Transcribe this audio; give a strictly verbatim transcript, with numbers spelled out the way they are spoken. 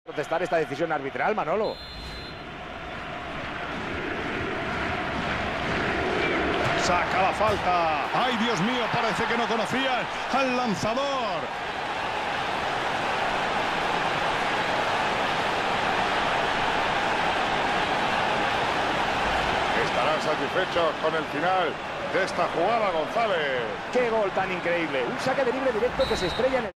Protestar esta decisión arbitral, Manolo. Saca la falta. ¡Ay, Dios mío! Parece que no conocían al lanzador. Estarán satisfechos con el final de esta jugada, González. ¡Qué gol tan increíble! Un saque de libre directo que se estrella en el...